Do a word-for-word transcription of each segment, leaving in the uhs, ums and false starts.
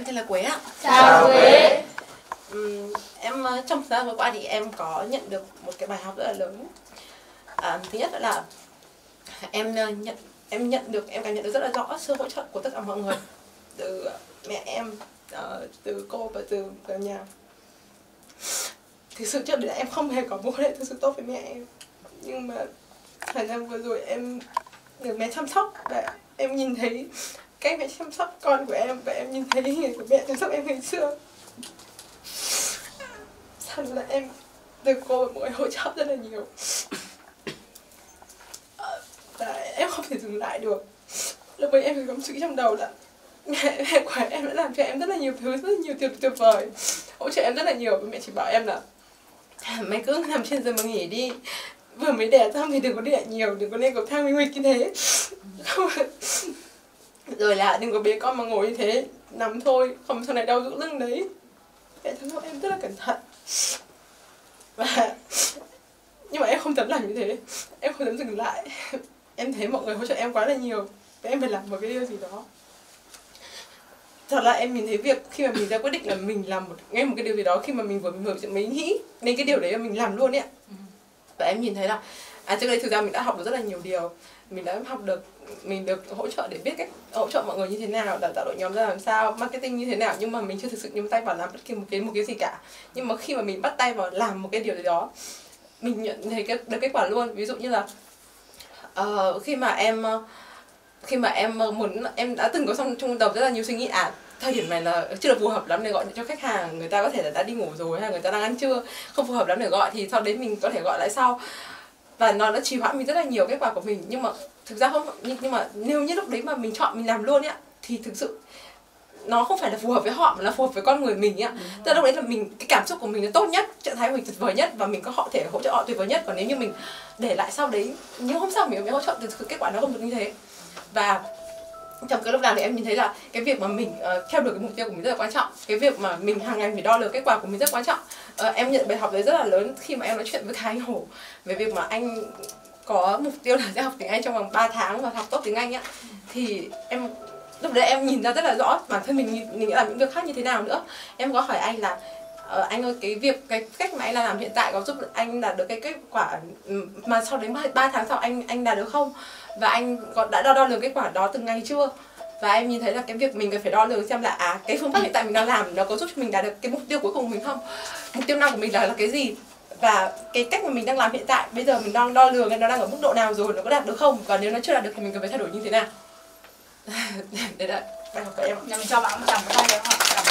Em tên là Quế ạ. Chào Quế. Uhm, em trong thời gian vừa qua thì em có nhận được một cái bài học rất là lớn. À, thứ nhất là em nhận em nhận được em cảm nhận được rất là rõ sự hỗ trợ của tất cả mọi người, từ mẹ em, từ cô và từ cả nhà. Thực sự trước đây em không hề có mối quan hệ thực sự tốt với mẹ em, nhưng mà thời gian vừa rồi em được mẹ chăm sóc và em nhìn thấy cách mẹ chăm sóc con của em, và em nhìn thấy hình ảnh của mẹ chăm sóc em ngày xưa. Sau đó là em được cô và mọi người hỗ trợ rất là nhiều, và em không thể dừng lại được. Lúc ấy em có suy nghĩ trong đầu là mẹ, mẹ của em đã làm cho em rất là nhiều thứ, rất là nhiều tuyệt tuyệt vời, hỗ trợ em rất là nhiều. Và mẹ chỉ bảo em là mày cứ nằm trên giường mà nghỉ đi, vừa mới đẻ xong thì đừng có đẻ nhiều, đừng có lên cầu thang nguy nguy như thế. Rồi là đừng có bế con mà ngồi như thế, nằm thôi, không sau này đau giữ lưng đấy. Mẹ chăm sóc em rất là cẩn thận, và nhưng mà em không dám làm như thế, em không dám dừng lại. Em thấy mọi người hỗ trợ em quá là nhiều, và em phải làm một cái điều gì đó. Thật là em nhìn thấy việc khi mà mình ra quyết định là mình làm một ngay một cái điều gì đó, khi mà mình vừa mới mới nghĩ nên cái điều đấy là mình làm luôn ấy. Và em nhìn thấy là à trước đây thực ra mình đã học được rất là nhiều điều, mình đã học được, mình được hỗ trợ để biết cách hỗ trợ mọi người như thế nào, đào tạo đội nhóm ra làm sao, marketing như thế nào, nhưng mà mình chưa thực sự nhúng tay vào làm bất kỳ một cái một cái gì cả. Nhưng mà khi mà mình bắt tay vào làm một cái điều gì đó, mình nhận thấy cái được kết quả luôn. Ví dụ như là uh, khi mà em khi mà em muốn em đã từng có trong trong đầu rất là nhiều suy nghĩ, à thời điểm này là chưa được phù hợp lắm để gọi cho khách hàng, người ta có thể là đã đi ngủ rồi hay là người ta đang ăn trưa, không phù hợp lắm để gọi, thì sau đấy mình có thể gọi lại sau. Và nó đã trì hoãn mình rất là nhiều kết quả của mình. Nhưng mà thực ra không, nhưng, nhưng mà nếu như lúc đấy mà mình chọn mình làm luôn ấy, thì thực sự nó không phải là phù hợp với họ mà là phù hợp với con người mình ấy. Tức là lúc đấy là mình, cái cảm xúc của mình là tốt nhất, trạng thái của mình tuyệt vời nhất, và mình có họ thể hỗ trợ họ tuyệt vời nhất. Còn nếu như mình để lại sau đấy, nhưng hôm sau mình mới hỗ trợ thì kết quả nó không được như thế. Và trong cái lúc nào thì em nhìn thấy là cái việc mà mình uh, theo đuổi cái mục tiêu của mình rất là quan trọng, cái việc mà mình hàng ngày phải đo lường kết quả của mình rất quan trọng. Uh, em nhận bài học đấy rất là lớn khi mà em nói chuyện với Thái Hổ về việc mà anh có mục tiêu là sẽ học tiếng Anh trong vòng ba tháng và học tốt tiếng Anh á. Thì em lúc đấy em nhìn ra rất là rõ bản thân mình mình làm những việc khác như thế nào nữa. Em có hỏi anh là uh, anh ơi, cái việc cái cách mà anh đang làm hiện tại có giúp anh đạt được cái kết quả mà sau đến ba tháng sau anh anh đạt được không, và anh có đã đo đo lường kết quả đó từng ngày chưa. Và em nhìn thấy là cái việc mình cần phải đo lường xem là à cái phương pháp hiện tại mình đang làm nó có giúp cho mình đạt được cái mục tiêu cuối cùng của mình không, mục tiêu nào của mình là là cái gì, và cái cách mà mình đang làm hiện tại bây giờ mình đang đo lường nó đang ở mức độ nào rồi, nó có đạt được không, và nếu nó chưa đạt được thì mình cần phải thay đổi như thế nào. Đấy là bài học của em. Nhà mình cho bạn một tràng một tay đấy không ạ?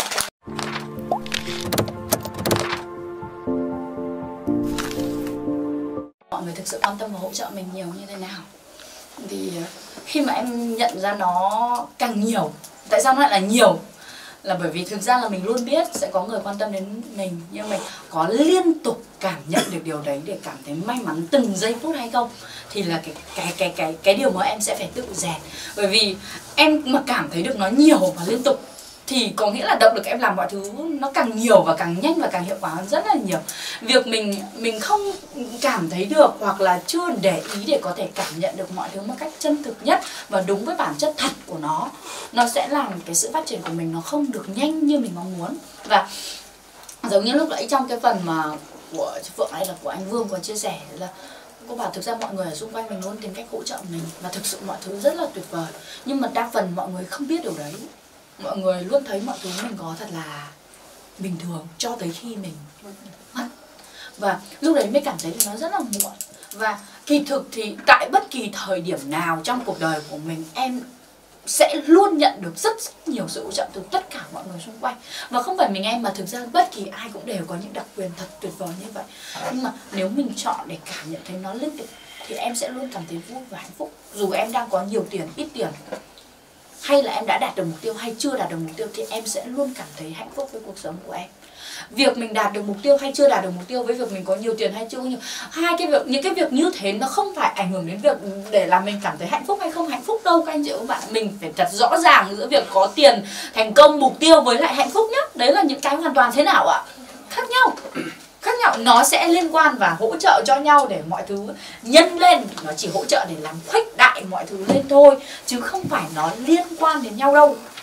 Mọi người thực sự quan tâm và hỗ trợ mình nhiều như thế nào? Thì khi mà em nhận ra nó càng nhiều, tại sao nó lại là nhiều? Là bởi vì thực ra là mình luôn biết sẽ có người quan tâm đến mình, nhưng mình có liên tục cảm nhận được điều đấy để cảm thấy may mắn từng giây phút hay không, thì là cái cái cái cái cái điều mà em sẽ phải tự rèn. Bởi vì em mà cảm thấy được nó nhiều và liên tục thì có nghĩa là động lực em làm mọi thứ nó càng nhiều và càng nhanh và càng hiệu quả hơn rất là nhiều. Việc mình mình không cảm thấy được hoặc là chưa để ý để có thể cảm nhận được mọi thứ một cách chân thực nhất và đúng với bản chất thật của nó, nó sẽ làm cái sự phát triển của mình nó không được nhanh như mình mong muốn. Và giống như lúc nãy trong cái phần mà của Phượng hay là của anh Vương có chia sẻ là cô bảo thực ra mọi người ở xung quanh mình luôn tìm cách hỗ trợ mình, và thực sự mọi thứ rất là tuyệt vời, nhưng mà đa phần mọi người không biết điều đấy. Mọi người luôn thấy mọi thứ mình có thật là bình thường cho tới khi mình mất. Và lúc đấy mới cảm thấy nó rất là muộn. Và kỳ thực thì tại bất kỳ thời điểm nào trong cuộc đời của mình, em sẽ luôn nhận được rất, rất nhiều sự hỗ trợ từ tất cả mọi người xung quanh. Và không phải mình em mà thực ra bất kỳ ai cũng đều có những đặc quyền thật tuyệt vời như vậy. Nhưng mà nếu mình chọn để cảm nhận thấy nó liên tục thì em sẽ luôn cảm thấy vui và hạnh phúc. Dù em đang có nhiều tiền, ít tiền, hay là em đã đạt được mục tiêu hay chưa đạt được mục tiêu, thì em sẽ luôn cảm thấy hạnh phúc với cuộc sống của em. Việc mình đạt được mục tiêu hay chưa đạt được mục tiêu với việc mình có nhiều tiền hay chưa có nhiều, hai cái việc, những cái việc như thế nó không phải ảnh hưởng đến việc để làm mình cảm thấy hạnh phúc hay không hạnh phúc đâu các anh chị các bạn. Mình phải thật rõ ràng giữa việc có tiền, thành công, mục tiêu với lại hạnh phúc nhé. Đấy là những cái hoàn toàn thế nào ạ? Khác nhau. Khác nhau, nó sẽ liên quan và hỗ trợ cho nhau để mọi thứ nhân lên. Nó chỉ hỗ trợ để làm khuếch đại mọi thứ lên thôi, chứ không phải nó liên quan đến nhau đâu.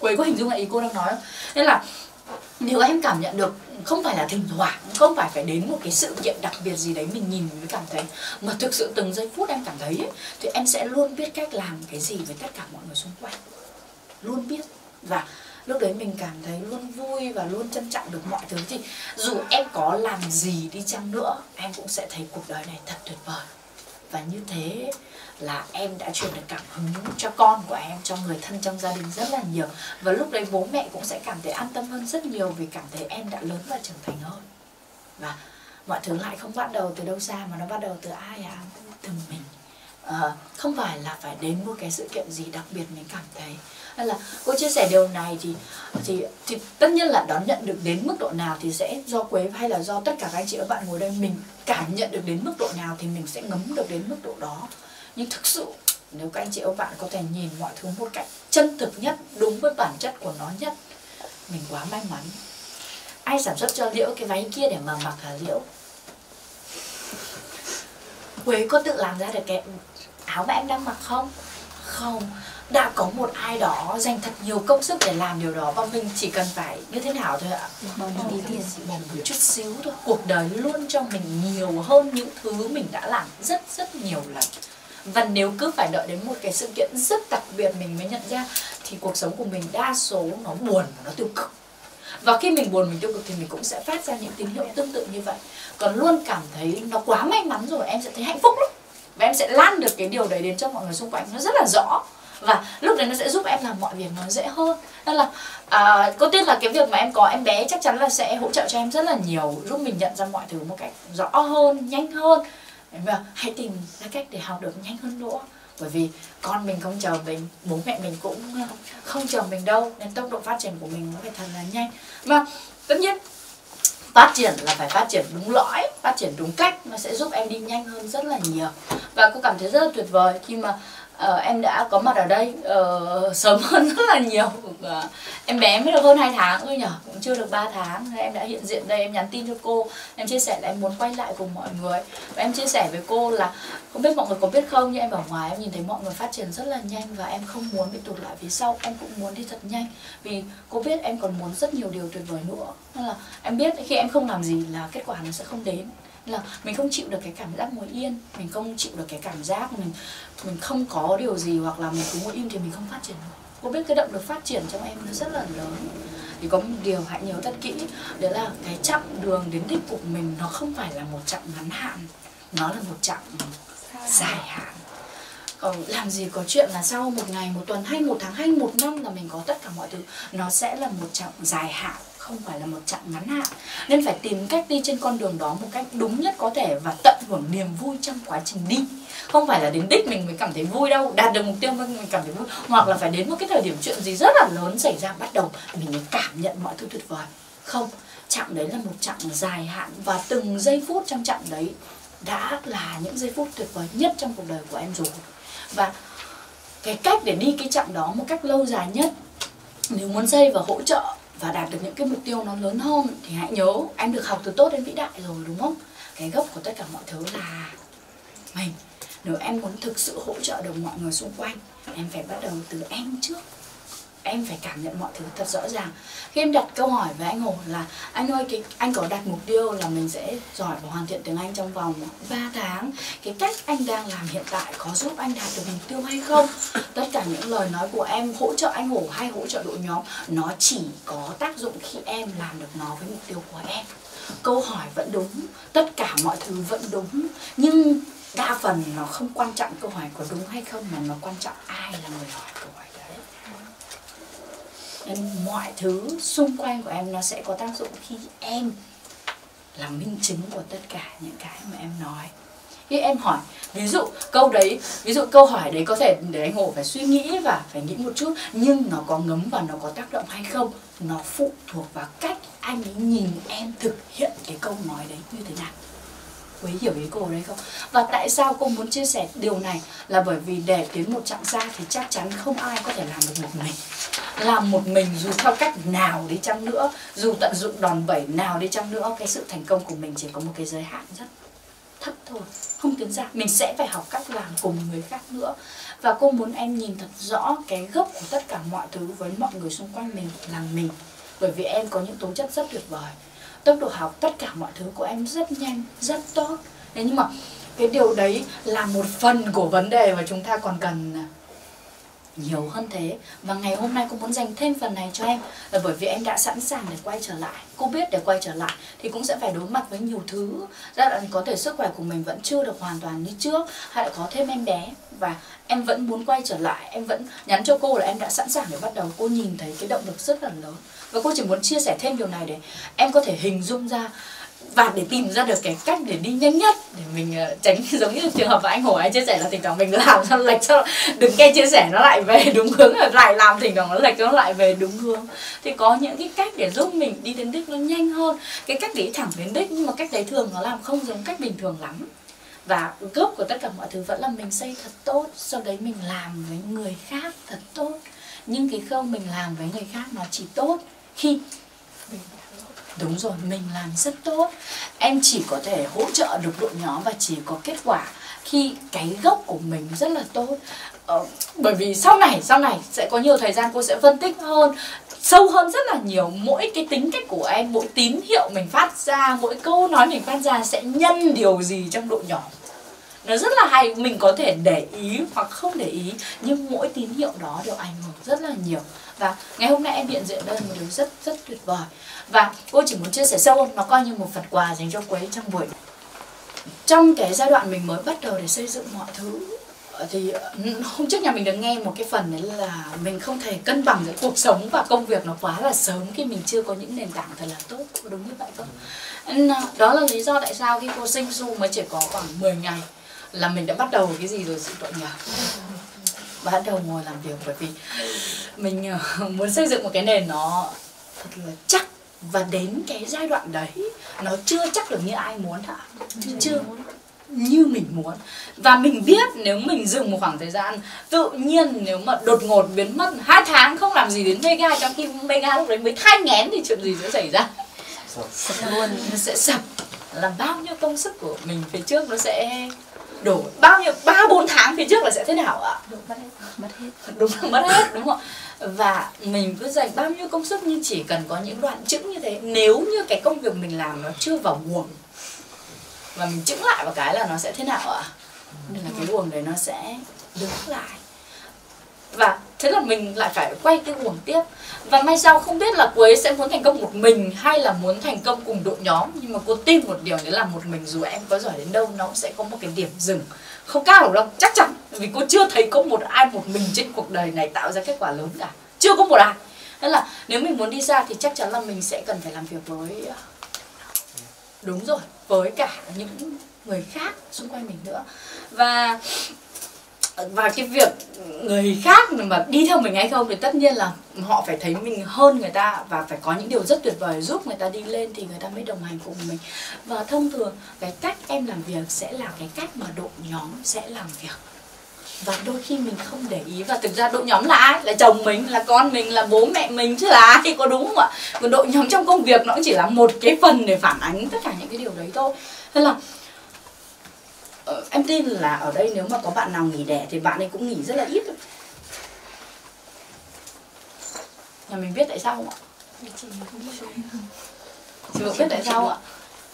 Quế có hình dung lại ý cô đang nói không? Nên là nếu em cảm nhận được, không phải là thỉnh thoảng, không phải phải đến một cái sự kiện đặc biệt gì đấy mình nhìn mới cảm thấy, mà thực sự từng giây phút em cảm thấy ấy, thì em sẽ luôn biết cách làm cái gì với tất cả mọi người xung quanh. Luôn biết. Và lúc đấy mình cảm thấy luôn vui và luôn trân trọng được mọi thứ. Thì dù em có làm gì đi chăng nữa, em cũng sẽ thấy cuộc đời này thật tuyệt vời. Và như thế là em đã truyền được cảm hứng cho con của em, cho người thân trong gia đình rất là nhiều. Và lúc đấy bố mẹ cũng sẽ cảm thấy an tâm hơn rất nhiều, vì cảm thấy em đã lớn và trưởng thành hơn. Và mọi thứ lại không bắt đầu từ đâu xa, mà nó bắt đầu từ ai à? Từ mình. À, không phải là phải đến một cái sự kiện gì đặc biệt mình cảm thấy. Nên là cô chia sẻ điều này thì, thì thì tất nhiên là đón nhận được đến mức độ nào thì sẽ do Quế hay là do tất cả các anh chị và bạn ngồi đây mình cảm nhận được đến mức độ nào thì mình sẽ ngấm được đến mức độ đó. Nhưng thực sự nếu các anh chị và bạn có thể nhìn mọi thứ một cách chân thực nhất, đúng với bản chất của nó nhất, mình quá may mắn. Ai sản xuất cho Liễu cái váy kia để mà mặc hả Liễu? Quế có tự làm ra được cái áo mà em đang mặc không? Không. Đã có một ai đó dành thật nhiều công sức để làm điều đó, và mình chỉ cần phải như thế nào thôi ạ? Một chút xíu thôi. Cuộc đời luôn cho mình nhiều hơn những thứ mình đã làm rất rất nhiều lần. Và nếu cứ phải đợi đến một cái sự kiện rất đặc biệt mình mới nhận ra, thì cuộc sống của mình đa số nó buồn và nó tiêu cực. Và khi mình buồn, mình tiêu cực thì mình cũng sẽ phát ra những tín hiệu tương tự như vậy. Còn luôn cảm thấy nó quá may mắn rồi, em sẽ thấy hạnh phúc lắm. Và em sẽ lan được cái điều đấy đến cho mọi người xung quanh, nó rất là rõ. Và lúc đấy nó sẽ giúp em làm mọi việc nó dễ hơn. Nên là à, có tin là cái việc mà em có em bé chắc chắn là sẽ hỗ trợ cho em rất là nhiều, giúp mình nhận ra mọi thứ một cách rõ hơn, nhanh hơn. Và hãy tìm ra cách để học được nhanh hơn nữa. Bởi vì con mình không chờ mình, bố mẹ mình cũng không chờ mình đâu. Nên tốc độ phát triển của mình nó phải thật là nhanh. Và tất nhiên phát triển là phải phát triển đúng lõi, phát triển đúng cách, nó sẽ giúp em đi nhanh hơn rất là nhiều. Và cô cảm thấy rất là tuyệt vời khi mà uh, em đã có mặt ở đây uh, sớm hơn rất là nhiều. uh, Em bé mới được hơn hai tháng thôi nhỉ, cũng chưa được ba tháng. Em đã hiện diện đây, em nhắn tin cho cô, em chia sẻ là em muốn quay lại cùng mọi người. Và em chia sẻ với cô là không biết mọi người có biết không, nhưng em ở ngoài em nhìn thấy mọi người phát triển rất là nhanh. Và em không muốn bị tụt lại phía sau, em cũng muốn đi thật nhanh. Vì cô biết em còn muốn rất nhiều điều tuyệt vời nữa. Nên là em biết khi em không làm gì là kết quả nó sẽ không đến. Là mình không chịu được cái cảm giác ngồi yên, mình không chịu được cái cảm giác mình mình không có điều gì, hoặc là mình cứ ngồi im thì mình không phát triển được. Cô biết cái động lực phát triển trong em nó rất là lớn. Thì có một điều hãy nhớ thật kỹ, đấy là cái chặng đường đến đích của mình nó không phải là một chặng ngắn hạn, nó là một chặng dài hạn. Còn làm gì có chuyện là sau một ngày, một tuần hay một tháng hay một năm là mình có tất cả mọi thứ. Nó sẽ là một chặng dài hạn, không phải là một chặng ngắn hạn. Nên phải tìm cách đi trên con đường đó một cách đúng nhất có thể, và tận hưởng niềm vui trong quá trình đi. Không phải là đến đích mình mới cảm thấy vui đâu, đạt được mục tiêu mình cảm thấy vui. Hoặc là phải đến một cái thời điểm chuyện gì rất là lớn xảy ra bắt đầu mình mới cảm nhận mọi thứ tuyệt vời. Không, chặng đấy là một chặng dài hạn, và từng giây phút trong chặng đấy đã là những giây phút tuyệt vời nhất trong cuộc đời của em rồi. Và cái cách để đi cái chặng đó một cách lâu dài nhất, nếu muốn xây và hỗ trợ và đạt được những cái mục tiêu nó lớn hơn, thì hãy nhớ em được học từ tốt đến vĩ đại rồi, đúng không? Cái gốc của tất cả mọi thứ là mình. Nếu em muốn thực sự hỗ trợ được mọi người xung quanh, em phải bắt đầu từ em trước. Em phải cảm nhận mọi thứ thật rõ ràng. Khi em đặt câu hỏi với anh Hồ là anh ơi, cái anh có đặt mục tiêu là mình sẽ giỏi và hoàn thiện tiếng Anh trong vòng ba tháng, cái cách anh đang làm hiện tại có giúp anh đạt được mục tiêu hay không? Tất cả những lời nói của em hỗ trợ anh Hồ hay hỗ trợ đội nhóm, nó chỉ có tác dụng khi em làm được nó với mục tiêu của em. Câu hỏi vẫn đúng, tất cả mọi thứ vẫn đúng, nhưng đa phần nó không quan trọng câu hỏi có đúng hay không, mà nó quan trọng ai là người hỏi câu hỏi đấy. Nên mọi thứ xung quanh của em nó sẽ có tác dụng khi em là minh chứng của tất cả những cái mà em nói. Khi em hỏi, ví dụ câu đấy, ví dụ câu hỏi đấy có thể để anh Hồ phải suy nghĩ và phải nghĩ một chút, nhưng nó có ngấm và nó có tác động hay không, nó phụ thuộc vào cách anh ấy nhìn em thực hiện cái câu nói đấy như thế nào. Quý hiểu ý cô đấy không? Và tại sao cô muốn chia sẻ điều này là bởi vì để tiến một chặng xa thì chắc chắn không ai có thể làm được một mình. Làm một mình dù theo cách nào đi chăng nữa, dù tận dụng đòn bẩy nào đi chăng nữa, cái sự thành công của mình chỉ có một cái giới hạn rất thấp thôi, không tiến ra. Mình sẽ phải học cách làm cùng người khác nữa. Và cô muốn em nhìn thật rõ cái gốc của tất cả mọi thứ với mọi người xung quanh mình là mình. Bởi vì em có những tố chất rất tuyệt vời. Tốc độ học tất cả mọi thứ của em rất nhanh, rất tốt. Thế nhưng mà cái điều đấy là một phần của vấn đề và chúng ta còn cần nhiều hơn thế. Và ngày hôm nay cô muốn dành thêm phần này cho em là bởi vì em đã sẵn sàng để quay trở lại. Cô biết để quay trở lại thì cũng sẽ phải đối mặt với nhiều thứ. Rất là có thể sức khỏe của mình vẫn chưa được hoàn toàn như trước, hay là có thêm em bé và em vẫn muốn quay trở lại. Em vẫn nhắn cho cô là em đã sẵn sàng để bắt đầu. Cô nhìn thấy cái động lực rất là lớn. Và cô chỉ muốn chia sẻ thêm điều này để em có thể hình dung ra và để tìm ra được cái cách để đi nhanh nhất, để mình tránh giống như trường hợp mà anh Hổ anh chia sẻ là thỉnh thoảng mình làm sao lệch, sao đừng nghe chia sẻ nó lại về đúng hướng, lại làm thỉnh thoảng nó lệch nó lại về đúng hướng. Thì có những cái cách để giúp mình đi đến đích nó nhanh hơn. Cái cách để thẳng đến đích nhưng mà cách đấy thường nó làm không giống cách bình thường lắm. Và gốc của tất cả mọi thứ vẫn là mình xây thật tốt, sau đấy mình làm với người khác thật tốt. Nhưng cái khâu mình làm với người khác nó chỉ tốt khi đúng rồi, mình làm rất tốt. Em chỉ có thể hỗ trợ được đội nhóm và chỉ có kết quả khi cái gốc của mình rất là tốt. ờ, Bởi vì sau này, sau này sẽ có nhiều thời gian cô sẽ phân tích hơn, sâu hơn rất là nhiều. Mỗi cái tính cách của em, mỗi tín hiệu mình phát ra, mỗi câu nói mình phát ra sẽ nhân điều gì trong đội nhóm. Nó rất là hay, mình có thể để ý hoặc không để ý, nhưng mỗi tín hiệu đó đều ảnh hưởng rất là nhiều. Và ngày hôm nay em hiện diện đây một điều rất rất tuyệt vời. Và cô chỉ muốn chia sẻ sâu, nó coi như một phần quà dành cho cô ấy trong buổi. Trong cái giai đoạn mình mới bắt đầu để xây dựng mọi thứ, thì hôm trước nhà mình được nghe một cái phần đấy là mình không thể cân bằng giữa cuộc sống và công việc nó quá là sớm khi mình chưa có những nền tảng thật là tốt. Có đúng như vậy không? Đó là lý do tại sao khi cô sinh Su mới chỉ có khoảng mười ngày là mình đã bắt đầu cái gì rồi, sự tội nghiệp. Bắt đầu ngồi làm việc bởi vì mình muốn xây dựng một cái nền nó thật là chắc. Và đến cái giai đoạn đấy nó chưa chắc được như ai muốn hả? Chưa như mình muốn. Và mình biết nếu mình dừng một khoảng thời gian, tự nhiên nếu mà đột ngột biến mất hai tháng không làm gì đến Mega, trong khi Mega lúc đấy mới thai nghén thì chuyện gì sẽ xảy ra? Sập luôn, nó sẽ sập. Là bao nhiêu công sức của mình phía trước nó sẽ đổ, bao nhiêu ba bốn tháng phía trước là sẽ thế nào ạ? Mất hết, mất hết. Đúng là mất hết, đúng không? Và mình cứ dành bao nhiêu công sức nhưng chỉ cần có những đoạn chững như thế. Nếu như cái công việc mình làm nó chưa vào guồng và mình chững lại vào cái là nó sẽ thế nào ạ? Nên là cái guồng đấy nó sẽ đứng lại. Và thế là mình lại phải quay cái guồng tiếp. Và may sao không biết là cô ấy sẽ muốn thành công một mình hay là muốn thành công cùng đội nhóm. Nhưng mà cô tin một điều đấy là một mình dù em có giỏi đến đâu nó cũng sẽ có một cái điểm dừng không cao được đâu, chắc chắn. Vì cô chưa thấy có một ai một mình trên cuộc đời này tạo ra kết quả lớn cả. Chưa có một ai. Nên là nếu mình muốn đi xa thì chắc chắn là mình sẽ cần phải làm việc với, đúng rồi, với cả những người khác xung quanh mình nữa. Và Và cái việc người khác mà đi theo mình hay không thì tất nhiên là họ phải thấy mình hơn người ta và phải có những điều rất tuyệt vời giúp người ta đi lên thì người ta mới đồng hành cùng mình. Và thông thường cái cách em làm việc sẽ là cái cách mà đội nhóm sẽ làm việc. Và đôi khi mình không để ý. Và thực ra đội nhóm là ai? Là chồng mình, là con mình, là bố mẹ mình chứ là ai, có đúng không ạ? Còn đội nhóm trong công việc nó cũng chỉ là một cái phần để phản ánh tất cả những cái điều đấy thôi. Thế là Ờ, em tin là ở đây nếu mà có bạn nào nghỉ đẻ thì bạn ấy cũng nghỉ rất là ít thôi. Nhà mình biết tại sao không ạ? Chị biết tại sao không ạ?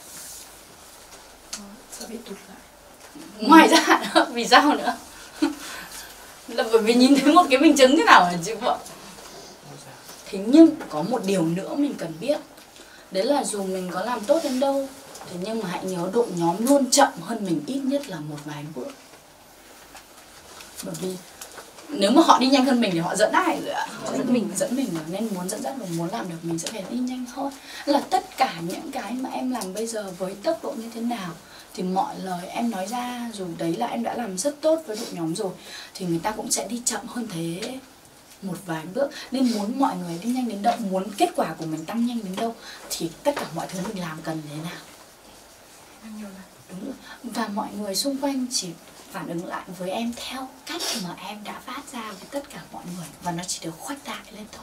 Ngoài ra nữa, vì sao nữa? Là bởi vì nhìn thấy một cái minh chứng thế nào hả chị vợ? Thế nhưng có một điều nữa mình cần biết. Đấy là dù mình có làm tốt đến đâu, thế nhưng mà hãy nhớ đội nhóm luôn chậm hơn mình ít nhất là một vài bước. Bởi vì nếu mà họ đi nhanh hơn mình thì họ dẫn ai rồi ạ? Họ dẫn mình, dẫn mình rồi. Nên muốn dẫn dắt và muốn làm được mình sẽ phải đi nhanh hơn. Là tất cả những cái mà em làm bây giờ với tốc độ như thế nào thì mọi lời em nói ra, dù đấy là em đã làm rất tốt với đội nhóm rồi, thì người ta cũng sẽ đi chậm hơn thế một vài bước. Nên muốn mọi người đi nhanh đến đâu, muốn kết quả của mình tăng nhanh đến đâu thì tất cả mọi thứ mình làm cần thế nào. Đúng rồi. Và mọi người xung quanh chỉ phản ứng lại với em theo cách mà em đã phát ra với tất cả mọi người. Và nó chỉ được khuếch đại lên thôi.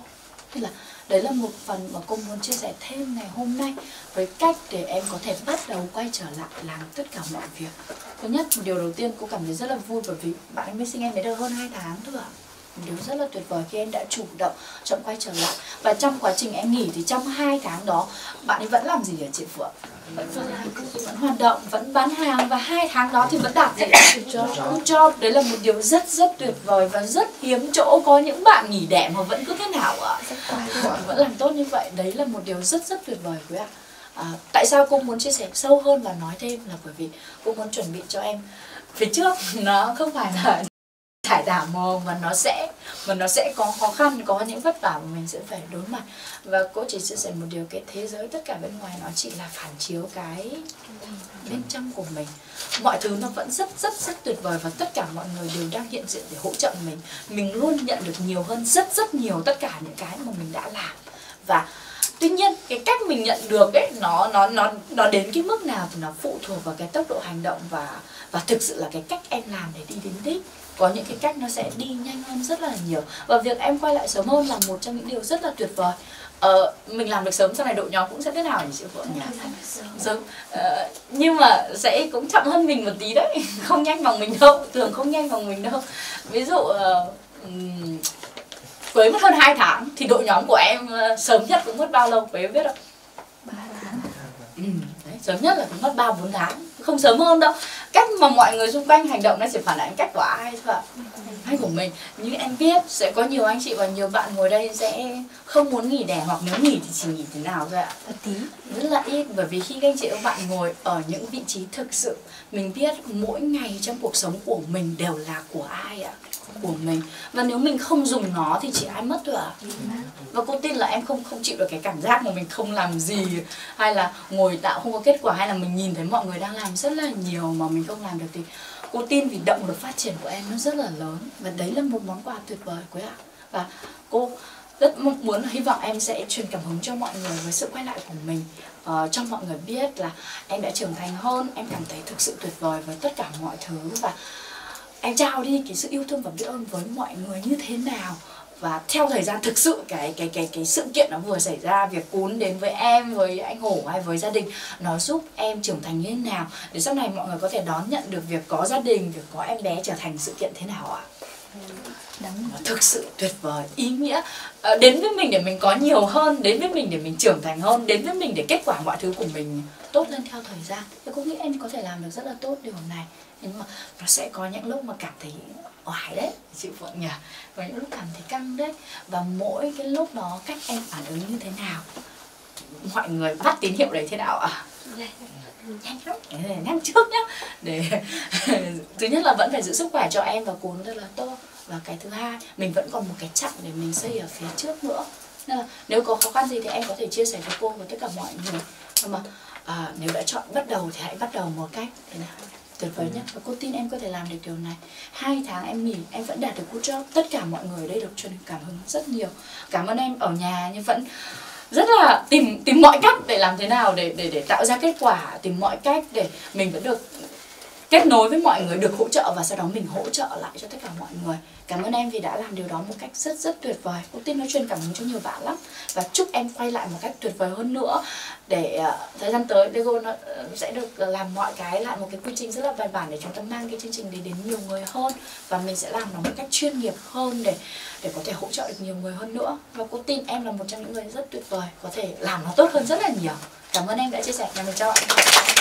Nên là đấy là một phần mà cô muốn chia sẻ thêm ngày hôm nay, với cách để em có thể bắt đầu quay trở lại làm tất cả mọi việc. Thứ nhất, một điều đầu tiên cô cảm thấy rất là vui, bởi vì bạn em mới sinh em mới được hơn hai tháng thôi ạ. Một điều rất là tuyệt vời khi em đã chủ động chọn quay trở lại. Và trong quá trình em nghỉ thì trong hai tháng đó bạn ấy vẫn làm gì hả chị Phượng? Vẫn, vẫn hoạt động, vẫn bán hàng, và hai tháng đó thì vẫn đạt gì? Good job. Đấy là một điều rất rất tuyệt vời và rất hiếm chỗ có những bạn nghỉ đẻ mà vẫn cứ thế nào ạ, vẫn làm tốt như vậy. Đấy là một điều rất rất tuyệt vời quý ạ. À, tại sao cô muốn chia sẻ sâu hơn và nói thêm là bởi vì cô muốn chuẩn bị cho em phía trước nó không phải là trải thảm mồ, mà nó sẽ mà nó sẽ có khó khăn, có những vất vả mà mình sẽ phải đối mặt. Và cô chỉ chia sẻ một điều, cái thế giới tất cả bên ngoài nó chỉ là phản chiếu cái bên trong của mình. Mọi thứ nó vẫn rất rất rất tuyệt vời, và tất cả mọi người đều đang hiện diện để hỗ trợ mình. Mình luôn nhận được nhiều hơn rất rất nhiều tất cả những cái mà mình đã làm. Và tuy nhiên cái cách mình nhận được ấy, nó nó nó nó đến cái mức nào thì nó phụ thuộc vào cái tốc độ hành động và và thực sự là cái cách em làm để đi đến đích. Có những cái cách nó sẽ đi nhanh hơn rất là nhiều, và việc em quay lại sớm hơn là một trong những điều rất là tuyệt vời. Ờ, mình làm được sớm, sau này đội nhóm cũng sẽ thế nào nhỉ chị Phượng nhỉ? Sớm, ờ, nhưng mà sẽ cũng chậm hơn mình một tí đấy, không nhanh bằng mình đâu, thường không nhanh bằng mình đâu. Ví dụ uh, Quế mất hơn hai tháng thì đội nhóm của em uh, sớm nhất cũng mất bao lâu Quế biết không? ba tháng. Ừ, đấy, sớm nhất là cũng mất ba bốn tháng, không sớm hơn đâu. Cách mà mọi người xung quanh hành động nó chỉ phản ánh cách của ai thôi ạ, hay của mình. Như em biết sẽ có nhiều anh chị và nhiều bạn ngồi đây sẽ không muốn nghỉ đẻ, hoặc nếu nghỉ thì chỉ nghỉ thế nào thôi ạ, tí rất là ít. Bởi vì khi các anh chị các bạn ngồi ở những vị trí thực sự mình biết mỗi ngày trong cuộc sống của mình đều là của ai ạ, của mình, và nếu mình không dùng nó thì chỉ ai mất thôi ạ. Và cô tin là em không không chịu được cái cảm giác mà mình không làm gì, hay là ngồi tạo không có kết quả, hay là mình nhìn thấy mọi người đang làm rất là nhiều mà mình không làm được, thì cô tin vì động lực phát triển của em nó rất là lớn, và đấy là một món quà tuyệt vời quý ạ. Và cô rất mong muốn, hy vọng em sẽ truyền cảm hứng cho mọi người với sự quay lại của mình, uh, cho mọi người biết là em đã trưởng thành hơn, em cảm thấy thực sự tuyệt vời với tất cả mọi thứ, và em trao đi cái sự yêu thương và biết ơn với mọi người như thế nào. Và theo thời gian thực sự cái cái cái cái sự kiện nó vừa xảy ra, việc Cún đến với em, với anh Hổ hay với gia đình, nó giúp em trưởng thành như thế nào, để sau này mọi người có thể đón nhận được việc có gia đình, việc có em bé trở thành sự kiện thế nào ạ? Nó thực sự tuyệt vời, ý nghĩa. À, đến với mình để mình có nhiều hơn, đến với mình để mình trưởng thành hơn, đến với mình để kết quả mọi thứ của mình tốt lên theo thời gian. Tôi cũng nghĩ em có thể làm được rất là tốt điều này. Nhưng mà nó sẽ có những lúc mà cảm thấy oải đấy chị Phượng nhỉ, có những lúc cảm thấy căng đấy, và mỗi cái lúc đó cách em phản ứng như thế nào, mọi người bắt tín hiệu đấy thế nào ạ? Nhanh lắm, nhanh trước nhá, để thứ nhất là vẫn phải giữ sức khỏe cho em và Cún rất là tốt, và cái thứ hai mình vẫn còn một cái chặng để mình xây ở phía trước nữa. Nên là nếu có khó khăn gì thì em có thể chia sẻ với cô và tất cả mọi người. Nhưng mà à, nếu đã chọn bắt đầu thì hãy bắt đầu một cách thế nào tuyệt vời nhất, và cô tin em có thể làm được điều này. Hai tháng em nghỉ em vẫn đạt được good job, tất cả mọi người ở đây được truyền cảm hứng rất nhiều. Cảm ơn em ở nhà nhưng vẫn rất là tìm tìm mọi cách để làm thế nào để để để tạo ra kết quả, tìm mọi cách để mình vẫn được kết nối với mọi người, được hỗ trợ, và sau đó mình hỗ trợ lại cho tất cả mọi người. Cảm ơn em vì đã làm điều đó một cách rất rất tuyệt vời. Cô tin nó truyền cảm hứng cho nhiều bạn lắm, và chúc em quay lại một cách tuyệt vời hơn nữa, để uh, thời gian tới Lego nó uh, sẽ được uh, làm mọi cái lại một cái quy trình rất là bài bản để chúng ta mang cái chương trình đấy đến nhiều người hơn, và mình sẽ làm nó một cách chuyên nghiệp hơn để để có thể hỗ trợ được nhiều người hơn nữa. Và cô tin em là một trong những người rất tuyệt vời, có thể làm nó tốt hơn rất là nhiều. Cảm ơn em đã chia sẻ. Nhà mình chào ạ.